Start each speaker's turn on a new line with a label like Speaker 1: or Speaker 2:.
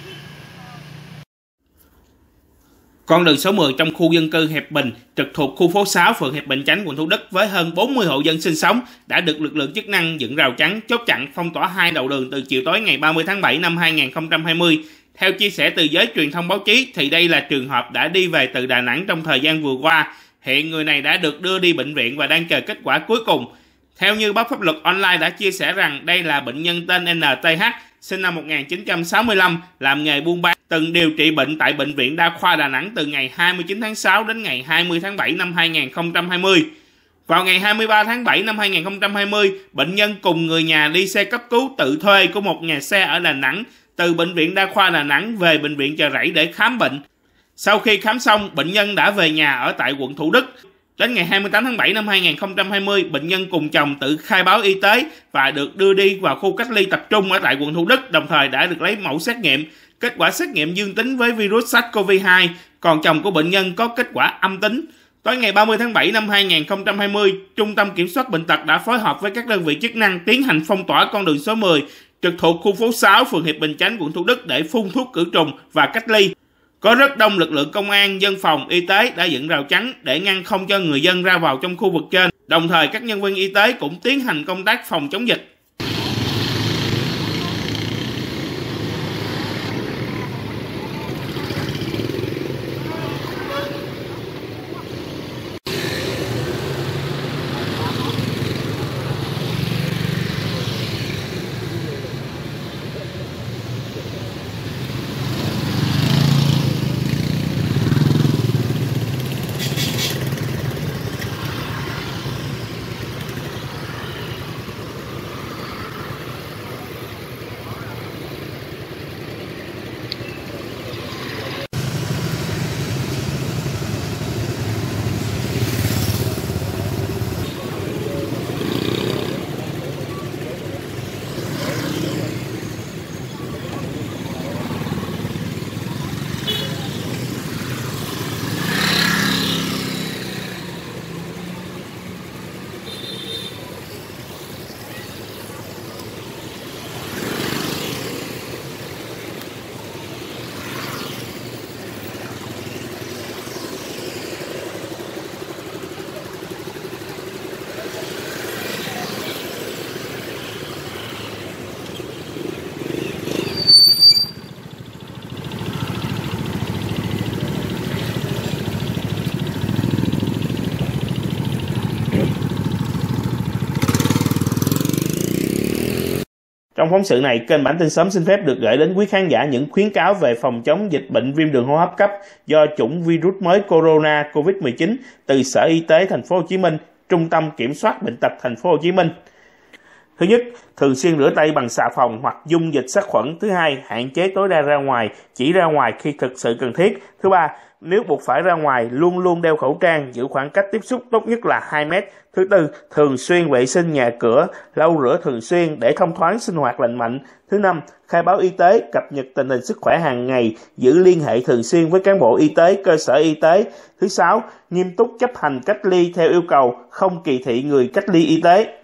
Speaker 1: Con đường số 10 trong khu dân cư Hiệp Bình, trực thuộc khu phố 6, phường Hiệp Bình Chánh, quận Thủ Đức với hơn 40 hộ dân sinh sống đã được lực lượng chức năng dựng rào chắn, chốt chặn, phong tỏa hai đầu đường từ chiều tối ngày 30 tháng 7 năm 2020. Theo chia sẻ từ giới truyền thông báo chí, thì đây là trường hợp đã đi về từ Đà Nẵng trong thời gian vừa qua. Hiện người này đã được đưa đi bệnh viện và đang chờ kết quả cuối cùng. Theo như báo Pháp luật Online đã chia sẻ rằng đây là bệnh nhân tên NTH, sinh năm 1965, làm nghề buôn bán, từng điều trị bệnh tại Bệnh viện Đa khoa Đà Nẵng từ ngày 29 tháng 6 đến ngày 20 tháng 7 năm 2020. Vào ngày 23 tháng 7 năm 2020, bệnh nhân cùng người nhà đi xe cấp cứu tự thuê của một nhà xe ở Đà Nẵng từ Bệnh viện Đa khoa Đà Nẵng về Bệnh viện Chợ Rẫy để khám bệnh. Sau khi khám xong, bệnh nhân đã về nhà ở tại quận Thủ Đức. Đến ngày 28 tháng 7 năm 2020, bệnh nhân cùng chồng tự khai báo y tế và được đưa đi vào khu cách ly tập trung ở tại quận Thủ Đức, đồng thời đã được lấy mẫu xét nghiệm. Kết quả xét nghiệm dương tính với virus SARS-CoV-2, còn chồng của bệnh nhân có kết quả âm tính. Tối ngày 30 tháng 7 năm 2020, Trung tâm Kiểm soát Bệnh tật đã phối hợp với các đơn vị chức năng tiến hành phong tỏa con đường số 10, trực thuộc khu phố 6, phường Hiệp Bình Chánh, quận Thủ Đức để phun thuốc khử trùng và cách ly. Có rất đông lực lượng công an, dân phòng, y tế đã dựng rào chắn để ngăn không cho người dân ra vào trong khu vực trên. Đồng thời, các nhân viên y tế cũng tiến hành công tác phòng chống dịch. Trong phóng sự này, kênh Bản tin sớm xin phép được gửi đến quý khán giả những khuyến cáo về phòng chống dịch bệnh viêm đường hô hấp cấp do chủng virus mới corona COVID-19 từ Sở Y tế Thành phố Hồ Chí Minh, Trung tâm Kiểm soát Bệnh tật Thành phố Hồ Chí Minh. Thứ nhất, thường xuyên rửa tay bằng xà phòng hoặc dung dịch sát khuẩn. Thứ hai, hạn chế tối đa ra ngoài, chỉ ra ngoài khi thực sự cần thiết. Thứ ba, nếu buộc phải ra ngoài, luôn luôn đeo khẩu trang, giữ khoảng cách tiếp xúc tốt nhất là 2 mét. Thứ tư, thường xuyên vệ sinh nhà cửa, lau rửa thường xuyên để thông thoáng, sinh hoạt lành mạnh. Thứ năm, khai báo y tế, cập nhật tình hình sức khỏe hàng ngày, giữ liên hệ thường xuyên với cán bộ y tế, cơ sở y tế. Thứ sáu, nghiêm túc chấp hành cách ly theo yêu cầu, không kỳ thị người cách ly y tế.